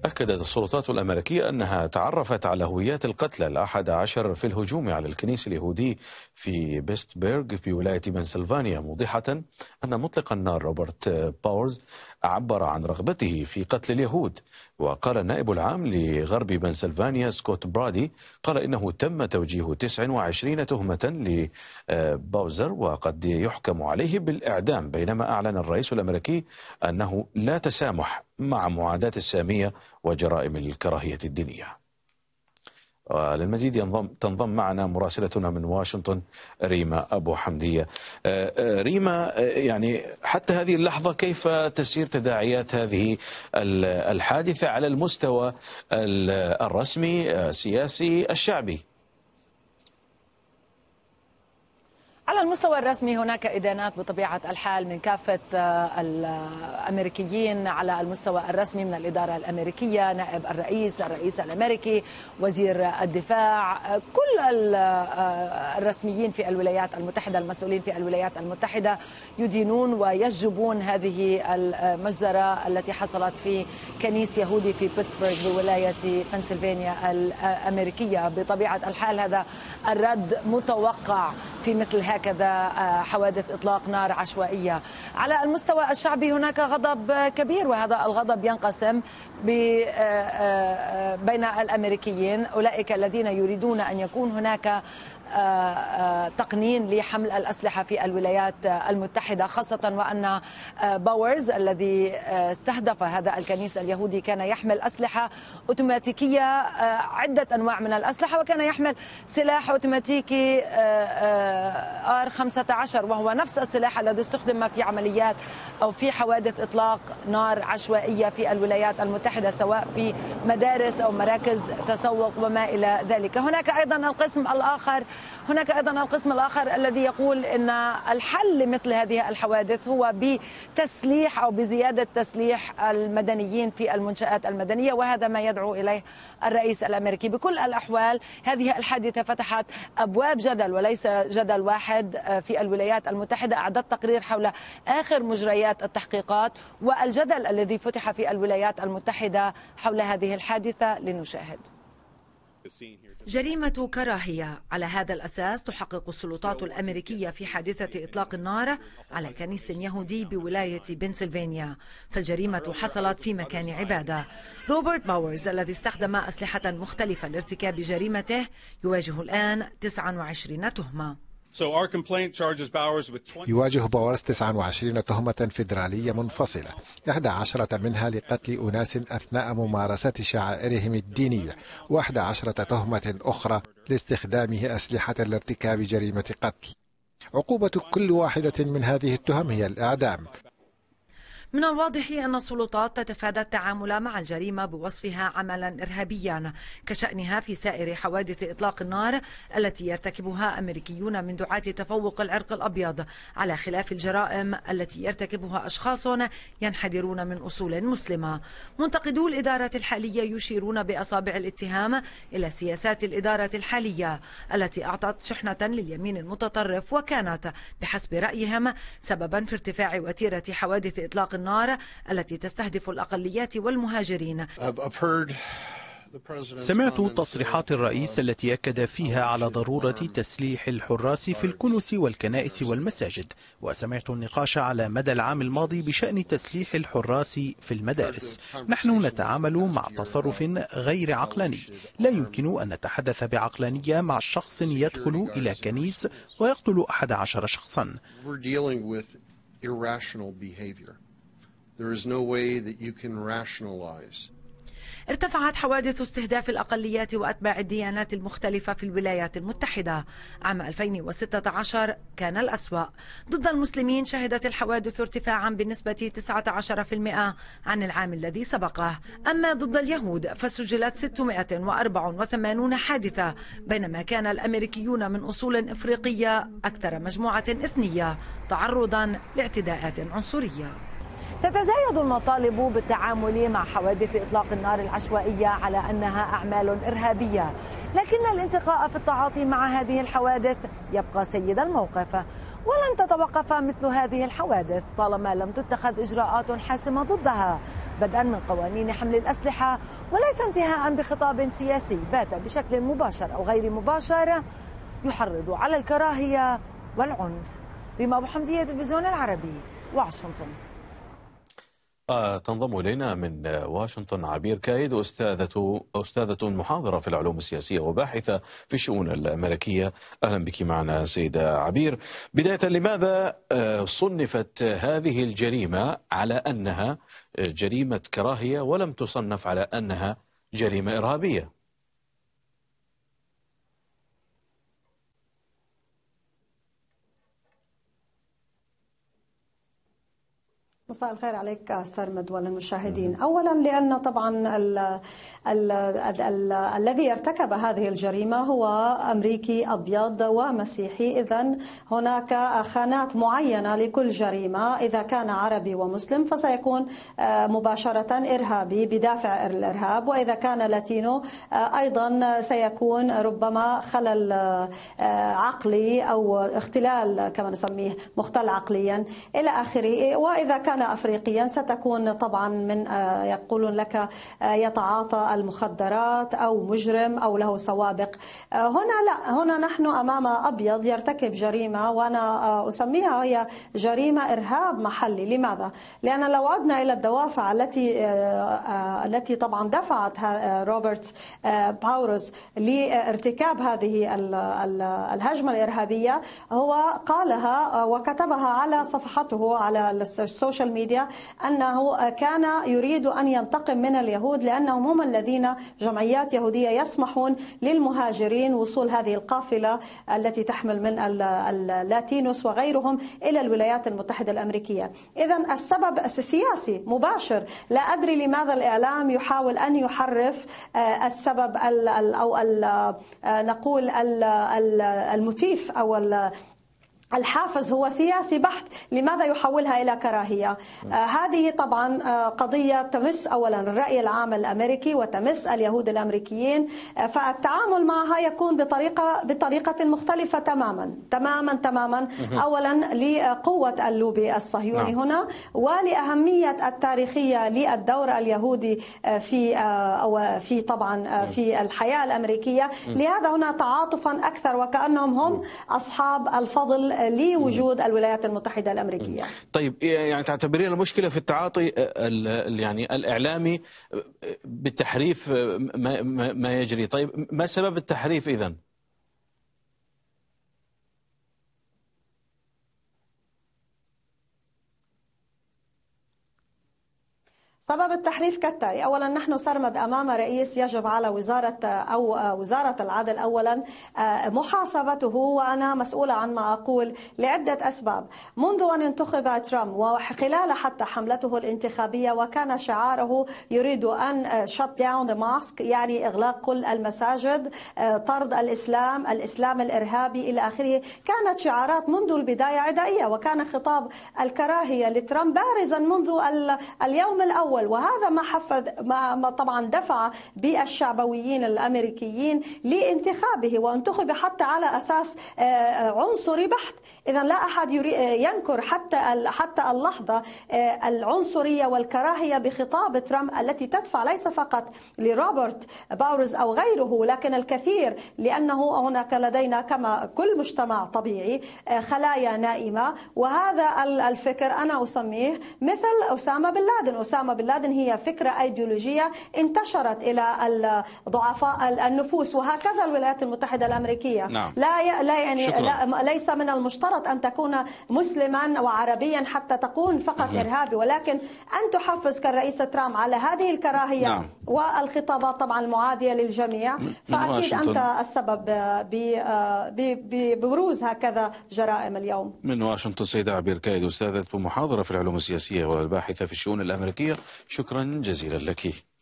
أكدت السلطات الأمريكية أنها تعرفت على هويات القتلى ال11 في الهجوم على الكنيس اليهودي في بيستبرغ في ولاية بنسلفانيا، موضحة أن مطلق النار روبرت باورز عبر عن رغبته في قتل اليهود. وقال النائب العام لغرب بنسلفانيا سكوت برادي قال إنه تم توجيه 29 تهمة لباوزر وقد يحكم عليه بالإعدام، بينما أعلن الرئيس الأمريكي أنه لا تسامح مع معاداة السامية وجرائم الكراهية الدينية. للمزيد تنضم معنا مراسلتنا من واشنطن ريما أبو حمدية. ريما، يعني حتى هذه اللحظة كيف تسير تداعيات هذه الحادثة على المستوى الرسمي السياسي الشعبي؟ على المستوى الرسمي هناك إدانات بطبيعة الحال من كافة الأمريكيين على المستوى الرسمي، من الإدارة الأمريكية، نائب الرئيس الأمريكي، وزير الدفاع، كل الرسميين في الولايات المتحدة، المسؤولين في الولايات المتحدة يدينون ويجبون هذه المجزرة التي حصلت في كنيس يهودي في بيتسبرغ بولاية بنسلفانيا الأمريكية. بطبيعة الحال هذا الرد متوقع في مثل هكذا حوادث إطلاق نار عشوائية. على المستوى الشعبي هناك غضب كبير، وهذا الغضب ينقسم بين الأمريكيين، أولئك الذين يريدون أن يكون هناك تقنين لحمل الأسلحة في الولايات المتحدة، خاصة وأن باورز الذي استهدف هذا الكنيس اليهودي كان يحمل أسلحة أوتوماتيكية، عدة أنواع من الأسلحة، وكان يحمل سلاح أوتوماتيكي R15 وهو نفس السلاح الذي استخدم في عمليات أو في حوادث إطلاق نار عشوائية في الولايات المتحدة، سواء في مدارس أو مراكز تسوق وما إلى ذلك. هناك أيضا القسم الآخر الذي يقول أن الحل لمثل هذه الحوادث هو بتسليح أو بزيادة تسليح المدنيين في المنشآت المدنية، وهذا ما يدعو إليه الرئيس الأمريكي. بكل الأحوال هذه الحادثة فتحت أبواب جدل وليس جدل واحد في الولايات المتحدة. أعددت تقرير حول آخر مجريات التحقيقات والجدل الذي فتح في الولايات المتحدة حول هذه الحادثة لنشاهد. جريمة كراهية. على هذا الأساس تحقق السلطات الأمريكية في حادثة إطلاق النار على كنيس يهودي بولاية بنسلفانيا، فالجريمة حصلت في مكان عبادة. روبرت باورز الذي استخدم أسلحة مختلفة لارتكاب جريمته يواجه الآن 29 تهمة. يواجه باورز 29 تهمة فيدرالية منفصلة، 11 منها لقتل أناس أثناء ممارسة شعائرهم الدينية، و11 تهمة أخرى لاستخدامه أسلحة لارتكاب جريمة قتل. عقوبة كل واحدة من هذه التهم هي الإعدام. من الواضح أن السلطات تتفادى التعامل مع الجريمة بوصفها عملا إرهابيا كشأنها في سائر حوادث إطلاق النار التي يرتكبها أمريكيون من دعاة تفوق العرق الأبيض، على خلاف الجرائم التي يرتكبها أشخاص ينحدرون من أصول مسلمة. منتقدو الإدارة الحالية يشيرون بأصابع الاتهام إلى سياسات الإدارة الحالية التي أعطت شحنة لليمين المتطرف، وكانت بحسب رأيهم سببا في ارتفاع وتيرة حوادث إطلاق النار التي تستهدف الأقليات والمهاجرين. سمعت تصريحات الرئيس التي أكد فيها على ضرورة تسليح الحراس في الكنوس والكنائس والمساجد، وسمعت النقاش على مدى العام الماضي بشأن تسليح الحراس في المدارس. نحن نتعامل مع تصرف غير عقلاني، لا يمكن أن نتحدث بعقلانية مع شخص يدخل إلى كنيس ويقتل 11 شخصا. There is no way that you can rationalize. ارتفعت حوادث استهداف الأقليات وأتباع الديانات المختلفة في الولايات المتحدة. عام 2016 كان الأسوأ. ضد المسلمين شهدت الحوادث ارتفاعا بنسبة 19% عن العام الذي سبقه. أما ضد اليهود فسجلت 684 حادثة، بينما كان الأمريكيون من أصول إفريقية أكثر مجموعة إثنية تعرضا لاعتداءات عنصرية. تتزايد المطالب بالتعامل مع حوادث إطلاق النار العشوائية على أنها أعمال إرهابية، لكن الانتقاء في التعاطي مع هذه الحوادث يبقى سيد الموقف، ولن تتوقف مثل هذه الحوادث طالما لم تتخذ إجراءات حاسمة ضدها، بدءا من قوانين حمل الأسلحة، وليس انتهاء بخطاب سياسي بات بشكل مباشر أو غير مباشر يحرض على الكراهية والعنف. ريما أبو حمدية، التلفزيون العربي، واشنطن. تنضم إلينا من واشنطن عبير كايد، أستاذة محاضرة في العلوم السياسية وباحثة في الشؤون الأمريكية. أهلا بك معنا سيدة عبير. بداية، لماذا صنفت هذه الجريمة على أنها جريمة كراهية ولم تصنف على أنها جريمة إرهابية؟ مساء الخير عليك سرمد وللمشاهدين. أولا لأن طبعا الذي ارتكب هذه الجريمة هو أمريكي أبيض ومسيحي، إذن هناك خانات معينة لكل جريمة. إذا كان عربي ومسلم فسيكون مباشرة إرهابي بدافع الإرهاب، وإذا كان لاتينو أيضا سيكون ربما خلل عقلي أو اختلال كما نسميه، مختل عقليا إلى آخره. وإذا كان أفريقيا ستكون طبعا من يقولون لك يتعاطى المخدرات أو مجرم أو له سوابق. هنا لا، هنا نحن أمام أبيض يرتكب جريمة، وأنا أسميها هي جريمة إرهاب محلي. لماذا؟ لأن لو عدنا إلى الدوافع التي طبعا دفعت روبرت باورز لارتكاب هذه الهجمة الإرهابية، هو قالها وكتبها على صفحته على السوشيال ميديا أنه كان يريد أن ينتقم من اليهود لأنهم هم الذين جمعيات يهودية يسمحون للمهاجرين وصول هذه القافلة التي تحمل من اللاتينوس وغيرهم إلى الولايات المتحدة الأمريكية. إذن السبب سياسي مباشر. لا أدري لماذا الإعلام يحاول أن يحرف السبب أو نقول الموتيف أو الحافز هو سياسي بحت. لماذا يحولها إلى كراهية؟ هذه طبعا قضية تمس أولا الرأي العام الأمريكي وتمس اليهود الأمريكيين، فالتعامل معها يكون بطريقة مختلفة تماما. أولا لقوة اللوبي الصهيوني هنا، ولأهمية التاريخية للدور اليهودي في طبعا في الحياة الأمريكية. لهذا هنا تعاطفا أكثر، وكأنهم هم أصحاب الفضل لوجود الولايات المتحدة الأمريكية. طيب، يعني تعتبرين المشكلة في التعاطي يعني الإعلامي بالتحريف ما يجري؟ طيب، ما سبب التحريف إذن؟ سبب التحريف كالتالي. أولا نحن سرمد أمام رئيس يجب على وزارة العدل أولا محاسبته، وأنا مسؤولة عن ما أقول لعدة أسباب. منذ أن انتخب ترامب وخلال حتى حملته الانتخابية، وكان شعاره يريد أن shut down the mosque، يعني إغلاق كل المساجد، طرد الإسلام الإرهابي إلى آخره. كانت شعارات منذ البداية عدائية، وكان خطاب الكراهية لترامب بارزا منذ اليوم الأول، وهذا ما حفز ما طبعا دفع بالشعبويين الأمريكيين لانتخابه، وانتخب حتى على أساس عنصري بحت. إذا لا أحد ينكر حتى اللحظة العنصرية والكراهية بخطاب ترامب التي تدفع ليس فقط لروبرت باورز أو غيره، لكن الكثير، لأنه هناك لدينا كما كل مجتمع طبيعي خلايا نائمة. وهذا الفكر أنا أسميه مثل أسامة بن لادن هي فكرة أيديولوجية انتشرت إلى ضعفاء النفوس، وهكذا الولايات المتحدة الأمريكية. نعم. ليس من المشترط أن تكون مسلما وعربيا حتى تكون فقط إرهابي، ولكن أن تحفز كالرئيس ترامب على هذه الكراهية. نعم. والخطابات طبعا المعادية للجميع، فأكيد أنت السبب ببروز هكذا جرائم اليوم. من واشنطن سيدة عبير كايد، أستاذة ومحاضرة في العلوم السياسية والباحثة في الشؤون الأمريكية، شكرا جزيلا لك.